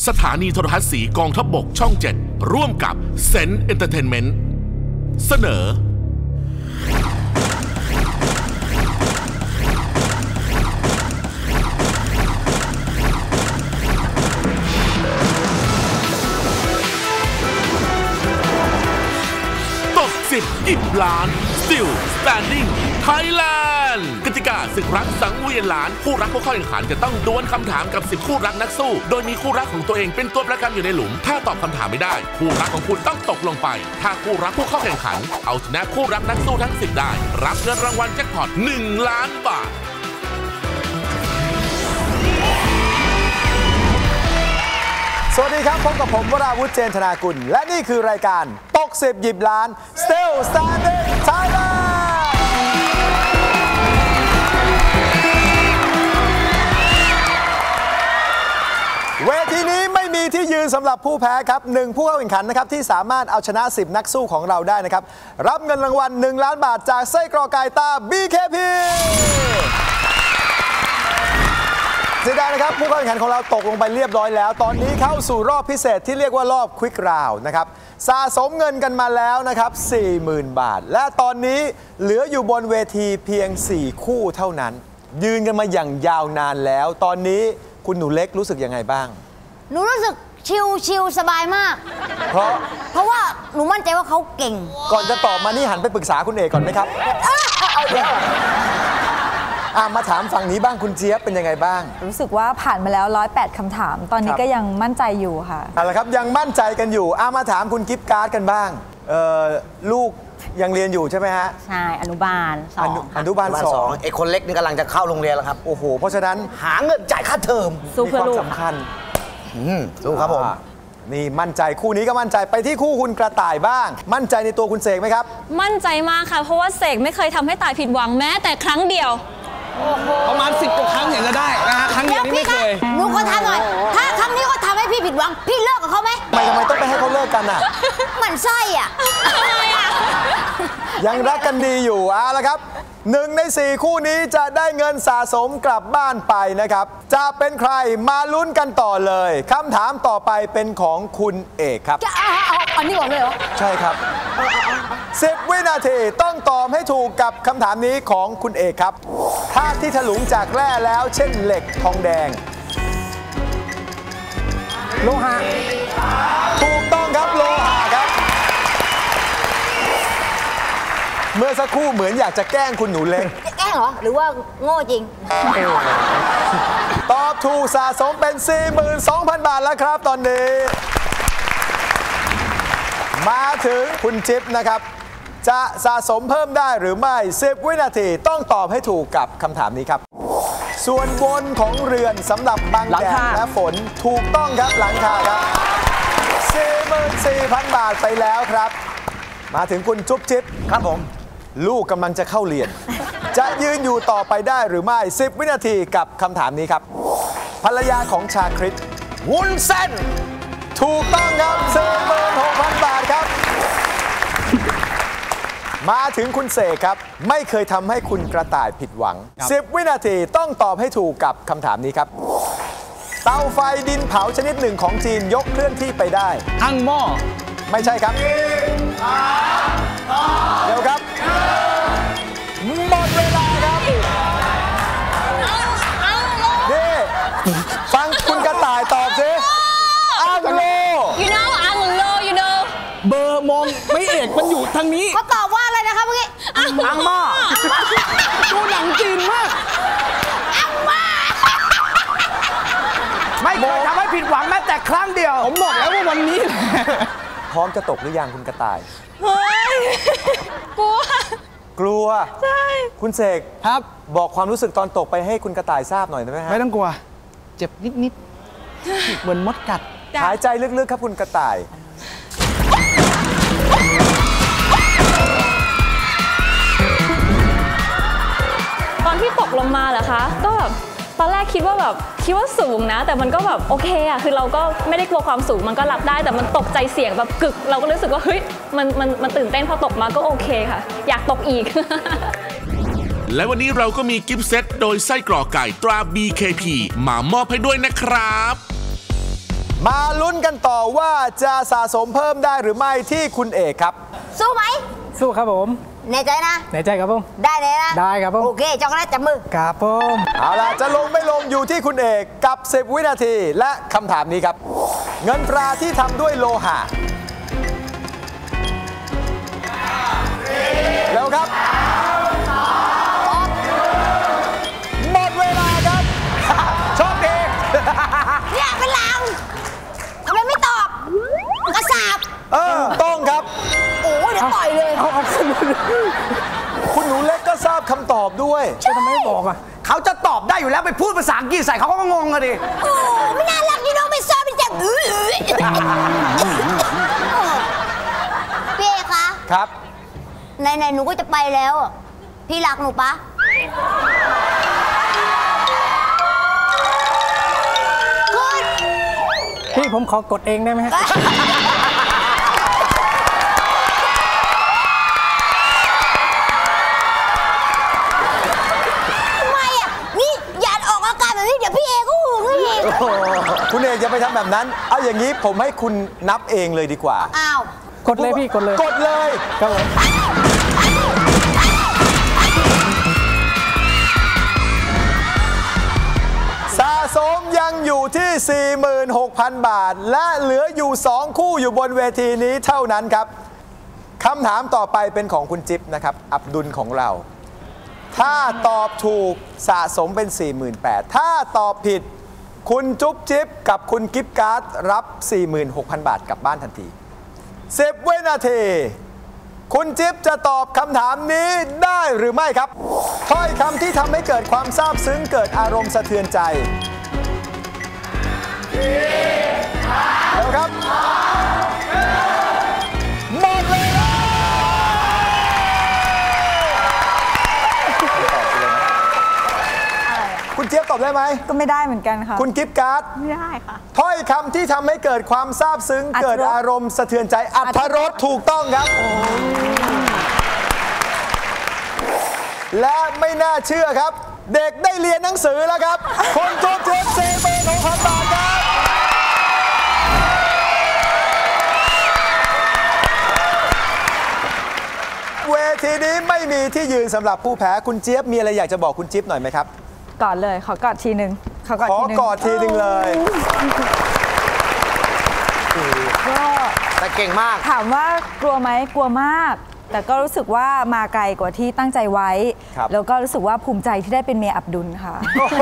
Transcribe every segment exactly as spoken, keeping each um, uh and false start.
สถานีโทรทัศน์สีกองทัพบกช่องเจ็ดร่วมกับเซนต์เอนเตอร์เทนเมนต์เสนอตกสิบหยิบล้าน Still Standing Thailand กติกาศึกรักสังเวียนล้านคู่รักผู้เข้าแข่งขันจะต้องดวลคำถามกับสิบคู่รักนักสู้โดยมีคู่รักของตัวเองเป็นตัวประกันอยู่ในหลุมถ้าตอบคำถามไม่ได้คู่รักของคุณต้องตกลงไปถ้าคู่รักผู้เข้าแข่งขันเอาชนะคู่รักนักสู้ทั้งสิบได้รับเงินรางวัลแจ็คพอตหนึ่งล้านบาทสวัสดีครับพบกับผมวราวุฒิ เจนธนากุลและนี่คือรายการตกสิบหยิบล้าน Still Standing Thailand เวทีนี้ไม่มีที่ยืนสำหรับผู้แพ้ครับหนึ่งผู้เข้าแข่งขันนะครับที่สามารถเอาชนะสิบนักสู้ของเราได้นะครับรับเงินรางวัลหนึ่งล้านบาทจากไส้กรอกไก่ตา บี เค พี เสียดายนะครับผู้เข้าแข่งขันของเราตกลงไปเรียบร้อยแล้วตอนนี้เข้าสู่รอบพิเศษที่เรียกว่ารอบควิกราวนะครับสะสมเงินกันมาแล้วนะครับ สี่หมื่น บาทและตอนนี้เหลืออยู่บนเวทีเพียงสี่คู่เท่านั้นยืนกันมาอย่างยาวนานแล้วตอนนี้คุณหนูเล็กรู้สึกยังไงบ้างหนูรู้สึกชิลชิลสบายมากเพราะเพราะว่าหนูมั่นใจว่าเขาเก่งก่อนจะตอบมานี่หันไปปรึกษาคุณเอกก่อนไหมครับอ่ะมาถามฝั่งนี้บ้างคุณเจี๊ยบเป็นยังไงบ้างรู้สึกว่าผ่านมาแล้วหนึ่งร้อยแปดคำถามตอนนี้ก็ยังมั่นใจอยู่ค่ะเอาละครับยังมั่นใจกันอยู่อ่ะมาถามคุณกิฟต์การ์ดกันบ้างเอ่อลูกยังเรียนอยู่ใช่ไหมฮะใช่อนุบาลสองอนุบาลสองไอ้คนเล็กนี่กำลังจะเข้าโรงเรียนแล้วครับโอ้โหเพราะฉะนั้นหาเงินจ่ายค่าเทอมสู้เพื่อลูกสำคัญสู้ครับผมนี่มั่นใจคู่นี้ก็มั่นใจไปที่คู่คุณกระต่ายบ้างมั่นใจในตัวคุณเสกไหมครับมั่นใจมากค่ะเพราะว่าเสกไม่เคยทำให้ต่ายผิดหวังแม้แต่ครั้งเดียวประมาณสิบกว่าครั้งเห็นจะได้นะฮะครั้งเดียวนี้ไม่เคยหนูขอถามหน่อยถ้าครั้งนี้เขาทำให้พี่ผิดหวังพี่เลิกกับเขาไหมไม่ทำไมต้องไปให้เขาเลิกกันอ่ะเหมือนไส้อ่ะยังรักกันดีอยู่เอาละครับหนึ่งในสี่คู่นี้จะได้เงินสะสมกลับบ้านไปนะครับจะเป็นใครมาลุ้นกันต่อเลยคำถามต่อไปเป็นของคุณเอกครับจะเอาเอาอันนี้ก่อนเลยเหรอใช่ครับสิบวินาทีต้องตอบให้ถูกกับคำถามนี้ของคุณเอกครับธาตุที่ถลุงจากแร่แล้วเช่นเหล็กทองแดงโลหะถูกต้องครับโลหะครับเมื่อสักครู่เหมือนอยากจะแกล้งคุณหนูเล็กแกล้งเหรอหรือว่าโง่จริงตอบถูกสะสมเป็น สี่หมื่นสองพัน บาทแล้วครับตอนนี้มาถึงคุณจิ๊บนะครับจะสะสมเพิ่มได้หรือไม่สิบวินาทีต้องตอบให้ถูกกับคำถามนี้ครับส่วนบนของเรือนสำหรับบังแดดและฝนถูกต้องครับหลังคาครับ สี่หมื่นสี่พัน บาทไปแล้วครับมาถึงคุณจุ๊บจิ๊บครับผมลูกกำลังจะเข้าเรียนจะยืนอยู่ต่อไปได้หรือไม่สิบวินาทีกับคำถามนี้ครับภรรยาของชาคริตวุ้นเส้นถูกต้องครับ สี่หมื่นหกพัน บาทครับมาถึงคุณเสกครับไม่เคยทำให้คุณกระต่ายผิดหวังสิบวินาทีต้องตอบให้ถูกกับคำถามนี้ครับเตาไฟดินเผาชนิดหนึ่งของจีนยกเคลื่อนที่ไปได้อังหม้อไม่ใช่ครับเดี๋ยวครับหมดเวลาครับนี่ฟังคุณกระต่ายตอบสิอังโล you know อังโล you know เบอร์มองไม่เอกมันอยู่ทางนี้เขาตอบว่าอะไรนะคะเมื่อกี้อังหม้อดูหนังจีนมากอังหม้อไม่เคยทำให้ผิดหวังแม้แต่ครั้งเดียวผมบอกแล้วว่าวันนี้พร้อมจะตกหรือยังคุณกระต่ายเฮ้ยกลัวกลัวใช่คุณเสกครับบอกความรู้สึกตอนตกไปให้คุณกระต่ายทราบหน่อยได้ไหมฮะไม่ต้องกลัวเจ็บนิดๆเหมือนมดกัดหายใจลึกๆครับคุณกระต่ายตอนที่ตกลงมาเหรอคะก็แบบตอนแรกคิดว่าแบบคิดว่าสูงนะแต่มันก็แบบโอเคอะคือเราก็ไม่ได้กลัวความสูงมันก็รับได้แต่มันตกใจเสียงแบบกึกเราก็รู้สึกว่าเฮ้ยมันมันมันตื่นเต้นพอตกมาก็โอเคค่ะอยากตกอีกและวันนี้เราก็มีกิฟต์เซตโดยไส้กรอกไก่ตรา บี เค พี มามอบให้ด้วยนะครับมาลุ้นกันต่อว่าจะสะสมเพิ่มได้หรือไม่ที่คุณเอกครับสู้ไหมสู้ครับผมแน่ใจนะในใจครับผมได้เลยนะได้ครับผมโอเคจองแล้วจับมือครับผมเอาล่ะจะลงไม่ลงอยู่ที่คุณเอกกับสิบวินาทีและคำถามนี้ครับ เงินตราที่ทำด้วยโลหะเร็วครับหมดเวลาครับโชคดีเนี่ยเป็นลางทำไมไม่ตอบกระสาบเออต้องครับโอ้ยเดี๋ยวปล่อยเลยเอาเอาขึ้นคุณหนูเล็กก็ทราบคำตอบด้วยทำไมไม่บอกอ่ะเขาจะตอบได้อยู่แล้วไปพูดภาษาอังกฤษใส่เขาก็งงอะดิโอ้ไม่น่ารักยี่น้องไม่ทราบเป็นจังอื้อพี่เอคะครับไหนๆหนูก็จะไปแล้วอะพี่รักหนูปะพี่ผมขอกดเองได้ไหมฮะทำไมอ่ะ นี่อย่าออกอาการแบบนี้เดี๋ยวพี่เอก็หึงอีกคุณเอกอย่าไปทำแบบนั้น เอาอย่างนี้ผมให้คุณนับเองเลยดีกว่าอ้าวกดเลยพี่กดเลยกดเลยครับผมสะสมยังอยู่ที่ สี่หมื่นหกพัน บาท และเหลืออยู่ สอง คู่อยู่บนเวทีนี้เท่านั้นครับคำถามต่อไปเป็นของคุณจิ๊บนะครับ อับดุลของเรา ถ้าตอบถูกสะสมเป็น สี่หมื่นแปดพัน ถ้าตอบผิดคุณจุ๊บจิ๊บกับคุณกิฟต์การ์ดรับ สี่หมื่นหกพัน บาทกลับบ้านทันที สิบ วินาที คุณจิ๊บจะตอบคำถามนี้ได้หรือไม่ครับถ้อยคำที่ทำให้เกิดความซาบซึ้งเกิดอารมณ์สะเทือนใจแล้วครับหมดเลยคุณเจี๊ยบตอบได้ไหมก็ไม่ได้เหมือนกันค่ะคุณกิฟต์การ์ดไม่ได้ค่ะถ้อยคำที่ทำให้เกิดความซาบซึ้งอรรถรสเกิดอารมณ์สะเทือนใจอัธรสถูกต้องครับ และไม่น่าเชื่อครับ เด็กได้เรียนหนังสือแล้วครับ คนจุ๊บจิ๊บสี่หมื่นหกพัน บาทครับเวทีนี้ไม่มีที่ยืนสำหรับผู้แพ้คุณเจี๊ยบมีอะไรอยากจะบอกคุณจิ๊บหน่อยไหมครับกอดเลยขอกอดทีหนึ่งขอกอดขอทีหนึ่งกอดทีหนึ่งเลยก็แต่เก่งมากถามว่ากลัวไหมกลัวมาก แต่ก็รู้สึกว่ามาไกลกว่าที่ตั้งใจไว้ครับแล้วก็รู้สึกว่าภูมิใจที่ได้เป็นเมียอับดุลค่ะโอ้โห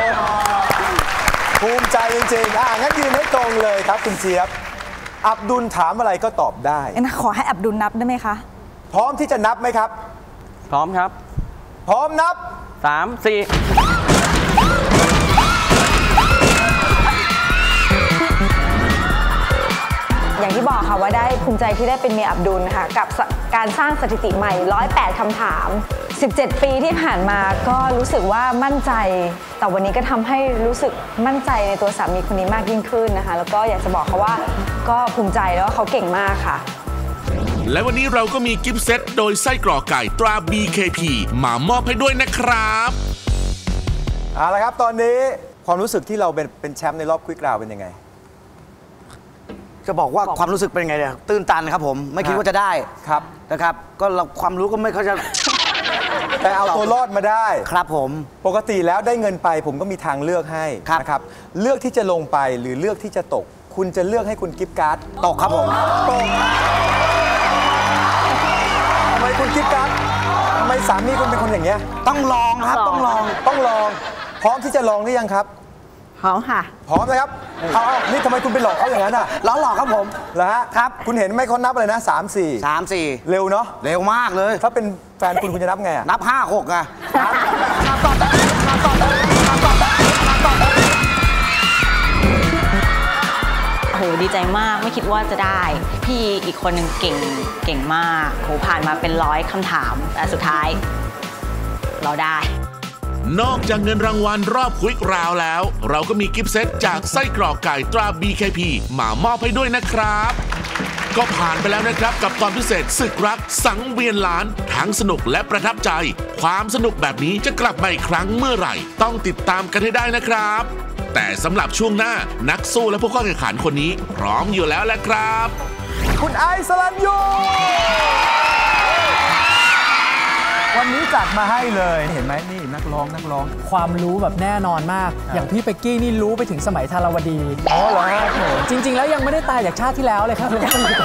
ภูมิใจจริงๆอ่ะงั้นยืนให้ตรงเลยครับคุณเจี๊ยบ อับดุลถามอะไรก็ตอบได้ขอให้อับดุลนับได้ไหมคะพร้อมที่จะนับไหมครับพร้อมครับพร้อมนับสาม สี่อย่างที่บอกค่ะว่าได้ภูมิใจที่ได้เป็นเมียอับดุลค่ะกับสการสร้างสถิติใหม่ หนึ่งร้อยแปด คำถาม สิบเจ็ด ปีที่ผ่านมาก็รู้สึกว่ามั่นใจ แต่วันนี้ก็ทำให้รู้สึกมั่นใจในตัวสามีคนนี้มากยิ่งขึ้นนะคะ แล้วก็อยากจะบอกเขาว่าก็ภูมิใจแล้วว่าเขาเก่งมากค่ะและวันนี้เราก็มีกิฟต์เซตโดยไส้กรอกไก่ตรา บี เค พี มามอบให้ด้วยนะครับเอาละครับตอนนี้ความรู้สึกที่เราเป็นเป็นแชมป์ในรอบควิกราวเป็นยังไงจะบอกว่าความรู้สึกเป็นไงเนี่ยตื้นตันครับผม ไม่คิดว่าจะได้ครับนะครับ ก็เราความรู้ก็ไม่ค่อยจะแต่เอาตัวรอดมาได้ครับผมปกติแล้วได้เงินไปผมก็มีทางเลือกให้ครับนะครับ เลือกที่จะลงไปหรือเลือกที่จะตก คุณจะเลือกให้คุณกิฟต์การ์ดตกครับผมตกทำไมคุณกิฟต์การ์ดทำไมสามีคุณเป็นคนอย่างเงี้ยต้องลองครับ ต้องลองต้องลอง พร้อมที่จะลองหรือยังครับพร้อมค่ะพร้อมนะครับเอาเอานี่ทำไมคุณไปหลอกเขาอย่างนั้นอ่ะล้อหลอกครับผมเหรอฮะครับคุณเห็นไหมเขานับเลยนะสามสี่สามสี่เร็วเนาะเร็วมากเลยถ้าเป็นแฟนคุณคุณจะนับไงอะนับห้าหกอะโอ้โหดีใจมากไม่คิดว่าจะได้ พี่อีกคนหนึ่งเก่งเก่งมากโหผ่านมาเป็นร้อยคำถาม แต่สุดท้าย เราได้นอกจากเงินรางวัลรอบควิกราวแล้ว เราก็มีกิฟต์เซตจากไส้กรอกไก่ตรา บี เค พี มามอบให้ด้วยนะครับ ก็ผ่านไปแล้วนะครับกับตอนพิเศษศึกรักสังเวียนล้านทั้งสนุกและประทับใจ ความสนุกแบบนี้จะกลับมาอีกครั้งเมื่อไหร่ ต้องติดตามกันให้ได้นะครับแต่สำหรับช่วงหน้านักสู้และผู้เข้าแข่งขันคนนี้พร้อมอยู่แล้วแหละครับคุณไอซ์สลันยูวันนี้จัดมาให้เลยเห็นไหมนี่นักร้องนักร้องความรู้แบบแน่นอนมาก อย่างพี่เป็กกี้นี่รู้ไปถึงสมัยธารวดีอ๋อเหรอฮะจริง ๆ แล้วยังไม่ได้ตายจากชาติที่แล้วเลยครับ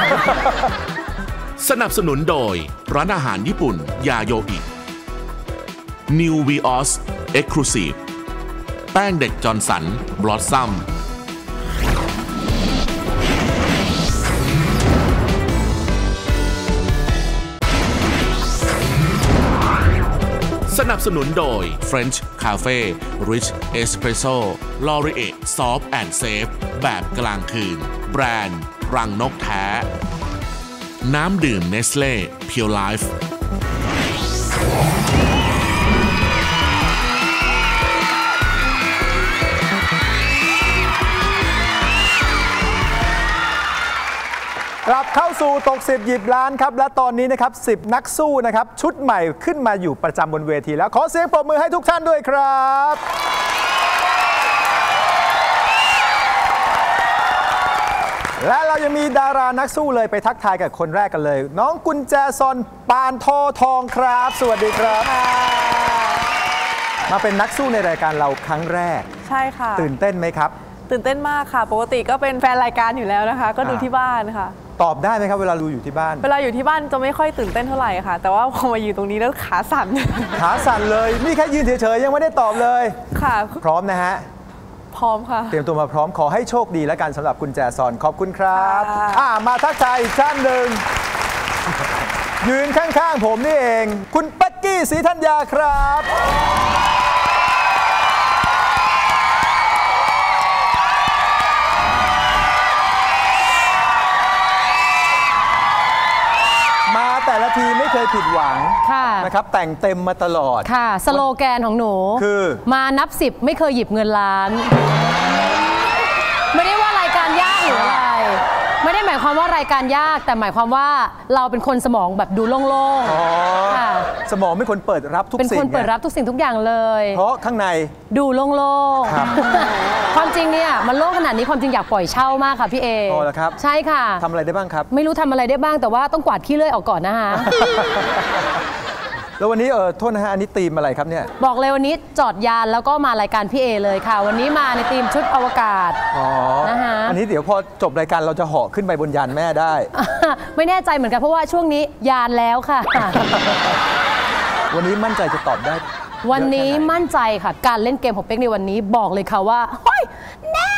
สนับสนุนโดยร้านอาหารญี่ปุ่นยาโยอิ New Vios Exclusive แป้งเด็กจอร์นสันบลอสซัมสนับสนุนโดย French Cafe Rich Espresso Laurier Soft and Safe แบบกลางคืนแบรนด์รังนกแท้น้ำดื่มเนสเล่ Pure Life กลับเข้าสู่ตกสิบหยิบล้านครับและตอนนี้นะครับสิบนักสู้นะครับชุดใหม่ขึ้นมาอยู่ประจำบนเวทีแล้วขอเสียงปรบมือให้ทุกท่านด้วยครับและเรายังมีดารานักสู้เลยไปทักทายกับคนแรกกันเลยน้องกุญแจซอนปานทอทองครับสวัสดีครับมาเป็นนักสู้ในรายการเราครั้งแรกใช่ค่ะตื่นเต้นไหมครับตื่นเต้นมากค่ะปกติก็เป็นแฟนรายการอยู่แล้วนะคะก็ดูที่บ้านค่ะตอบได้ไหมครับเวลาดูอยู่ที่บ้านเวลาอยู่ที่บ้านจะไม่ค่อยตื่นเต้นเท่าไหร่ค่ะแต่ว่าพอมาอยู่ตรงนี้แล้วขาสั่นขาสั่นเลยนี่แค่ยืนเฉยๆยังไม่ได้ตอบเลยค่ะพร้อมนะฮะพร้อมค่ะเตรียมตัวมาพร้อมขอให้โชคดีแล้วกันสำหรับกุญแจซอนขอบคุณครับอ่ามาทักทายอีกท่านหนึ่งยืนข้างๆผมนี่เองคุณเป๊กกี้ศรีธัญญาครับมาแต่ละทีไม่เคยผิดหวังนะครับแต่งเต็มมาตลอดค่ะสโลแกนของหนูคือมานับสิบไม่เคยหยิบเงินล้านไม่ได้ว่ารายการยากหรืออะไรไม่ได้หมายความว่ารายการยากแต่หมายความว่าเราเป็นคนสมองแบบดูโล่งๆค่ะสมองไม่คนเปิดรับทุกสิ่งเป็นคนเปิดรับทุกสิ่งทุกอย่างเลยเพราะข้างในดูโล่งๆความจริงเนี่ยมันโล่งขนาดนี้ความจริงอยากปล่อยเช่ามากค่ะพี่เออ๋อเหรอครับใช่ค่ะทำอะไรได้บ้างครับไม่รู้ทำอะไรได้บ้างแต่ว่าต้องกวาดขี้เลื่อยออกก่อนนะคะแล้ววันนี้เออโทษนะฮะอันนี้ธีมอะไรครับเนี่ยบอกเลยวันนี้จอดยานแล้วก็มารายการพี่เอเลยค่ะวันนี้มาในธีมชุดอวกาศอ๋อนะคะอันนี้เดี๋ยวพอจบรายการเราจะเหาะขึ้นไปบนยานแม่ได้ไม่แน่ใจเหมือนกันเพราะว่าช่วงนี้ยานแล้วค่ะวันนี้มั่นใจจะตอบได้วันนี้มั่นใจค่ะการเล่นเกมของเป๊กในวันนี้บอกเลยค่ะว่าเฮ้ยแน่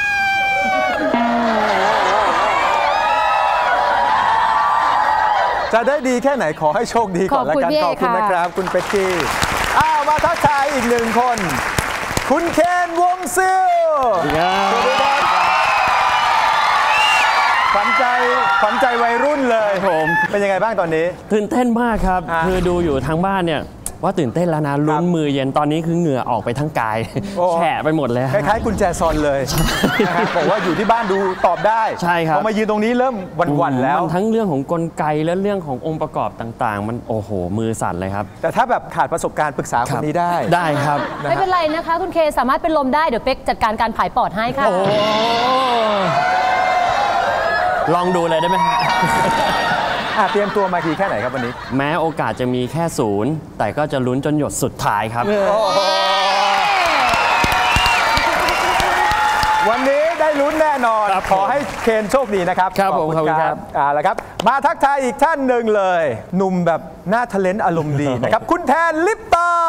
จะได้ดีแค่ไหนขอให้โชคดีก่อนแล้วกันขอบคุณนะครับคุณเป็กกี้อ้าวมาทักทายอีกหนึ่งคนคุณเคนวงซิลสวัสดีครับขวัญใจขวัญใจวัยรุ่นเลยผมเป็นยังไงบ้างตอนนี้ตื่นเต้นมากครับคือดูอยู่ทางบ้านเนี่ยว่าตื่นเต้นแล้วนะลุ้นมือเย็นตอนนี้คือเหงื่อออกไปทั้งกายแฉะไปหมดเลยคล้ายๆกุญแจซอนเลยบอกว่าอยู่ที่บ้านดูตอบได้ใช่ครับพอมายืนตรงนี้เริ่มวันๆแล้วมันทั้งเรื่องของกลไกและเรื่องขององค์ประกอบต่างๆมันโอ้โหมือสั่นเลยครับแต่ถ้าแบบขาดประสบการณ์ปรึกษาคนนี้ได้ได้ครับไม่เป็นไรนะคะคุณเคสามารถเป็นลมได้เดี๋ยวเป๊กจัดการการผายปอดให้ค่ะลองดูเลยได้ไหมฮะเตรียมตัวมาทีแค่ไหนครับวันนี้แม้โอกาสจะมีแค่ศูนย์แต่ก็จะลุ้นจนหยดสุดท้ายครับวันนี้ได้ลุ้นแน่นอนขอให้เคนโชคดีนะครับครับผมขอบคุณครับอ่าแล้วครับมาทักทายอีกท่านหนึ่งเลยหนุ่มแบบหน้าทะเลนอารมณ์ดีนะครับคุณแทนลิปตา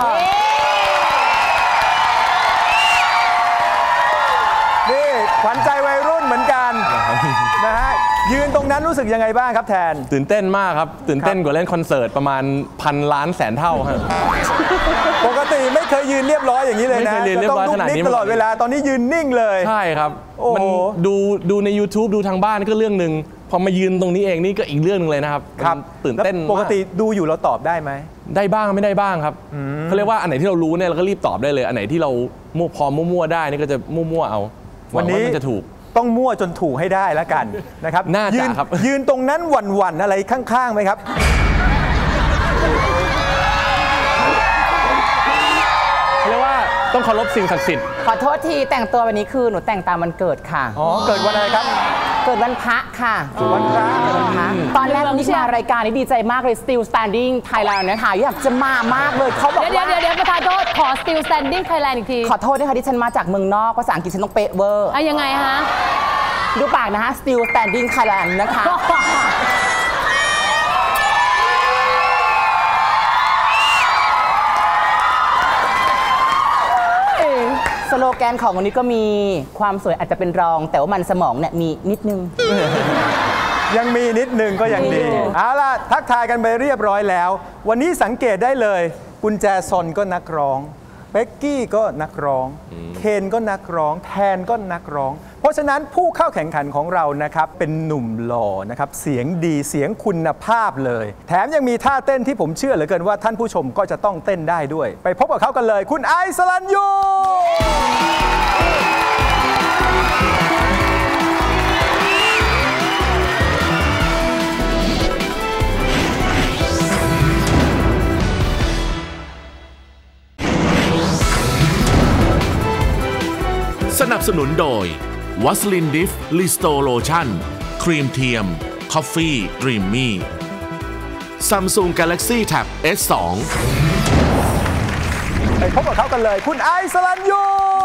นี่ขวัญใจวัยรุ่นเหมือนกันนะฮะยืนตรงนั้นรู้สึกยังไงบ้างครับแทนตื่นเต้นมากครับตื่นเต้นกว่าเล่นคอนเสิร์ตประมาณพันล้านแสนเท่าครับปกติไม่เคยยืนเรียบร้อยอย่างนี้เลยนะจะต้องลุกนิ่งตลอดเวลาตอนนี้ยืนนิ่งเลยใช่ครับมันดูดูใน YouTube ดูทางบ้านก็เรื่องหนึ่งพอมายืนตรงนี้เองนี่ก็อีกเรื่องนึงเลยนะครับครับตื่นเต้นปกติดูอยู่เราตอบได้ไหมได้บ้างไม่ได้บ้างครับเขาเรียกว่าอันไหนที่เรารู้เนี่ยเราก็รีบตอบได้เลยอันไหนที่เรามั่วพอมั่วๆได้นี่ก็จะมั่วๆเอาวันนี้จะถูกต้องมั่วจนถูกให้ได้แล้วกันนะครับน่าจะครับยืนตรงนั้นหวั่นๆอะไรข้างๆไหมครับเรียกว่าต้องเคารพสิ่งศักดิ์สิทธิ์ขอโทษทีแต่งตัววันนี้คือหนูแต่งตามวันเกิดค่ะอ๋อเกิดวันอะไรครับเกิดวันพระค่ะวันพระตอนแรกนี่มารายการนี้ดีใจมากเลย Still Standing Thailand นะคะอยากจะมามากเลยเขาบอกว่าเดี๋ยวเดี๋ยวเดี๋ยวประธานโทษขอ Still Standing Thailand อีกทีขอโทษด้วยค่ะที่ฉันมาจากเมืองนอกภาษาอังกฤษฉันต้องเป๊ะเวอร์อ่ะยังไงฮะดูปากนะคะ Still Standing Thailand นะคะสโลแกนของวันนี้ก็มีความสวยอาจจะเป็นรองแต่ว่ามันสมองเนี่ยมีนิดนึงยังมีนิดนึงก็ยังดีเอาล่ะทักทายกันไปเรียบร้อยแล้ววันนี้สังเกตได้เลยกุญแจซอนก็นักร้องเป๊กกี้ก็นักร้องเคนก็นักร้องแทนก็นักร้องเพราะฉะนั้นผู้เข้าแข่งขันของเรานะครับเป็นหนุ่มหล่อนะครับเสียงดีเสียงคุณภาพเลยแถมยังมีท่าเต้นที่ผมเชื่อเหลือเกินว่าท่านผู้ชมก็จะต้องเต้นได้ด้วยไปพบกับเขากันเลยคุณไอซ์สรัญยูสนับสนุนโดยวัสลินดิฟลิสโตโลชั่นครีมเทียมคอฟฟี่ดรีมมี่ Samsung Galaxy Tab เอส ทูไปพบกับเขากันเลยคุณไอซ์สรัญยู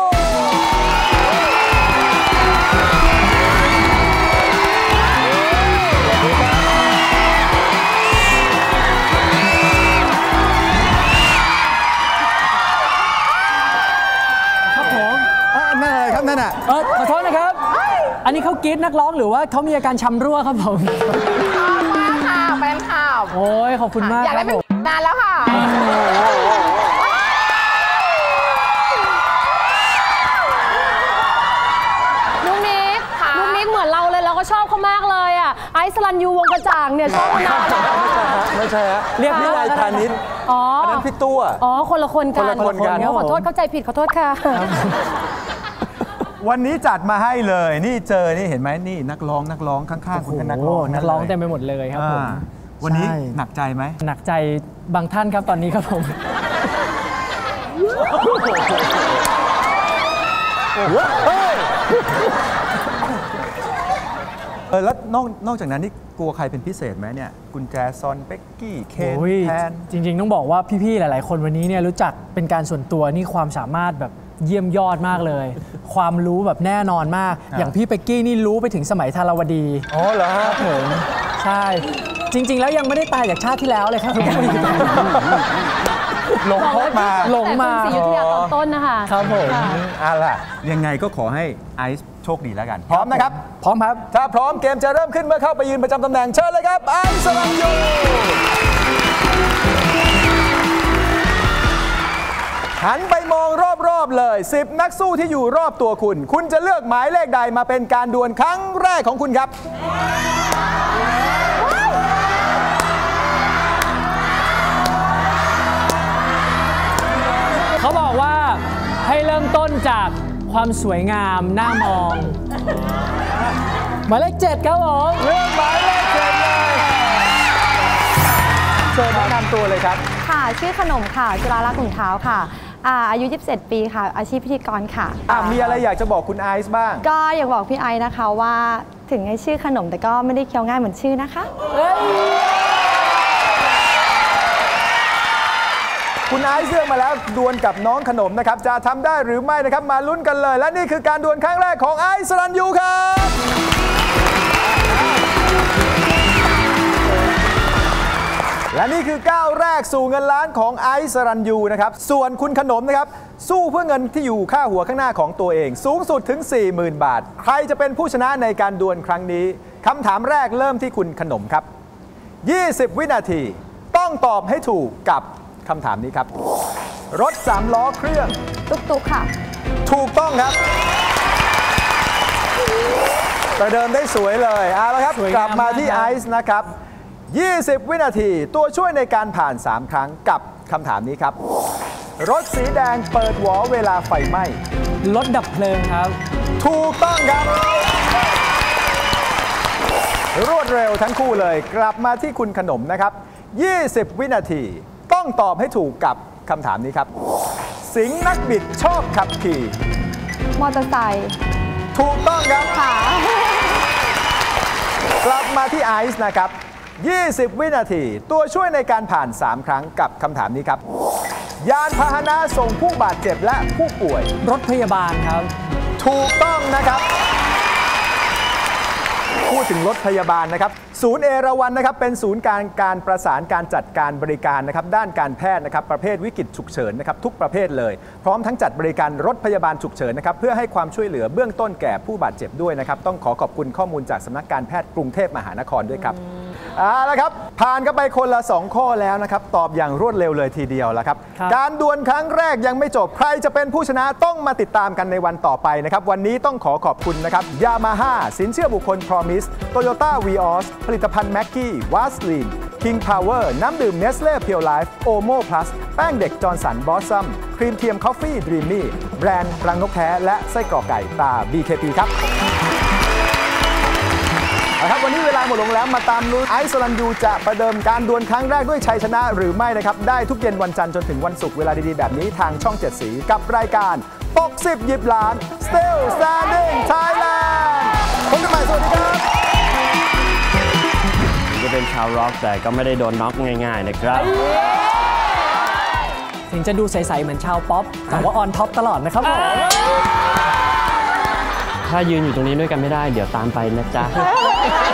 นั่นน่ะเออขอโทษนะครับอันนี้เขากรี๊ดนักร้องหรือว่าเขามีอาการช้ำรั่วครับผมข่าวเป็นข่าวโอ้ยขอบคุณมากอยากได้เป็นนานแล้วค่ะลูกนิกลูกนิกเหมือนเราเลยเราก็ชอบเขามากเลยอ่ะไอซ์สรัญยูวงกระจ่างเนี่ยชอบมานานไม่ใช่ฮะเรียกพี่ไรธานิชอ๋ออันนั้นพี่ตัวอ๋อคนละคนกันคนละคนกันขอโทษเข้าใจผิดขอโทษค่ะวันนี้จัดมาให้เลยนี่เจอนี่เห็นไหมนี่นักร้องนักร้องข้างๆคุณเป็นนักร้องนักร้องเต็มไปหมดเลยครับผมวันนี้หนักใจไหมหนักใจบางท่านครับตอนนี้ครับผมเออแล้วนอกนอกจากนั้นนี่กลัวใครเป็นพิเศษไหมเนี่ยกุญแจซอนเป๊กกี้เคนแทนจริงๆต้องบอกว่าพี่ๆหลายๆคนวันนี้เนี่ยรู้จักเป็นการส่วนตัวนี่ความสามารถแบบเยี่ยมยอดมากเลยความรู้แบบแน่นอนมากอย่างพี่เป๊กกี้นี่รู้ไปถึงสมัยธารวดีอ๋อเหรอครับผมใช่จริงๆแล้วยังไม่ได้ตายจากชาติที่แล้วเลยครับหลงพบมาหลงมาศรีอยุธยาตอนต้นนะคะครับผมเอาล่ะยังไงก็ขอให้ไอซ์โชคดีแล้วกันพร้อมนะครับพร้อมครับถ้าพร้อมเกมจะเริ่มขึ้นเมื่อเข้าไปยืนประจำตำแหน่งเชิญเลยครับไอซ์สรัญยูหันไปมองรอบๆเลยสิบนักสู้ที่อยู่รอบตัวคุณคุณจะเลือกหมายเลขใดมาเป็นการดวลครั้งแรกของคุณครับเขาบอกว่าให้เริ่มต้นจากความสวยงามน่ามองหมายเลขเจ็ดครับผมเลือกหมายเลขเจ็ดเลยเชิญแนะนำตัวเลยครับค่ะชื่อขนมค่ะจุฬาลักษณ์ขุนเท้าค่ะอายุยี่สิบเจ็ดปีค่ะอาชีพพิธีกรค่ะมีอะไรอยากจะบอกคุณไอซ์บ้างก็อยากบอกพี่ไอซ์นะคะว่าถึงให้ชื่อขนมแต่ก็ไม่ได้เคี้ยวง่ายเหมือนชื่อนะคะคุณไอซ์เลือกมาแล้วดวลกับน้องขนมนะครับจะทำได้หรือไม่นะครับมาลุ้นกันเลยและนี่คือการดวลครั้งแรกของไอซ์สรัญยูครับและนี่คือก้าวแรกสู่เงินล้านของไอซ์สรัญยูนะครับส่วนคุณขนมนะครับสู้เพื่อเงินที่อยู่ค่าหัวข้างหน้าของตัวเองสูงสุดถึง สี่หมื่น บาทใครจะเป็นผู้ชนะในการดวลครั้งนี้คำถามแรกเริ่มที่คุณขนมครับยี่สิบวินาทีต้องตอบให้ถูกกับคำถามนี้ครับรถสามล้อเครื่องตุ๊กๆค่ะถูกต้องครับประเดิมได้สวยเลยเอาละครับกลับมาที่ไอซ์นะครับยี่สิบวินาทีตัวช่วยในการผ่านสามครั้งกับคำถามนี้ครับรถสีแดงเปิดหวอเวลาไฟไหม้รถดับเพลิงครับถูกต้องครับรวดเร็วทั้งคู่เลยกลับมาที่คุณขนมนะครับยี่สิบวินาทีต้องตอบให้ถูกกับคำถามนี้ครับสิงห์นักบิดชอบขับขี่มอเตอร์ไซค์ถูกต้องครับค่ะกลับมาที่ไอซ์นะครับ ยี่สิบ วินาที ตัวช่วยในการผ่าน สาม ครั้งกับคำถามนี้ครับ ยานพาหนะส่งผู้บาดเจ็บและผู้ป่วยรถพยาบาลครับถูกต้องนะครับ พูดถึงรถพยาบาลนะครับ ศูนย์เอราวัณนะครับเป็นศูนย์การการประสานการจัดการบริการนะครับด้านการแพทย์นะครับประเภทวิกฤตฉุกเฉินนะครับทุกประเภทเลย พร้อมทั้งจัดบริการรถพยาบาลฉุกเฉินนะครับเพื่อให้ความช่วยเหลือเบื้องต้นแก่ผู้บาดเจ็บด้วยนะครับต้องขอขอบคุณข้อมูลจากสำนักการแพทย์กรุงเทพมหานครด้วยครับเอาละครับผ่านกันไปคนละสองข้อแล้วนะครับตอบอย่างรวดเร็วเลยทีเดียวแล้วครับการดวลครั้งแรกยังไม่จบใครจะเป็นผู้ชนะต้องมาติดตามกันในวันต่อไปนะครับวันนี้ต้องขอขอบคุณนะครับยามาฮ่าสินเชื่อบุคคล Promise Toyota Vios ผลิตภัณฑ์แม็กกี้วาสลีน King Power น้ำดื่ม Nestle Pure Life Omo Plus แป้งเด็กจอร์นสันบอสซัมครีมเทียม Coffee Dreamy แบรนด์รังนกแท้และไส้กรอกไก่ตา บี เค พี ครับนะครับวันนี้เวลาหมดลงแล้วมาตามลุ้นไอซ์สรัญยูจะประเดิมการดวลครั้งแรกด้วยชัยชนะหรือไม่นะครับได้ทุกเย็นวันจันทร์จนถึงวันศุกร์เวลาดีๆแบบนี้ทางช่องเจ็ดสีกับรายการตกสิบหยิบล้าน Still Standing Thailand พบกันใหม่สวัสดีครับจะเป็นชาวร็อกแต่ก็ไม่ได้โดนน็อกง่ายๆนะครับถึงจะดูใสๆเหมือนชาวป๊อปแต่ว่าออนท็อปตลอดนะครับผมถ้ายืนอยู่ตรงนี้ด้วยกันไม่ได้เดี๋ยวตามไปนะจ๊ะ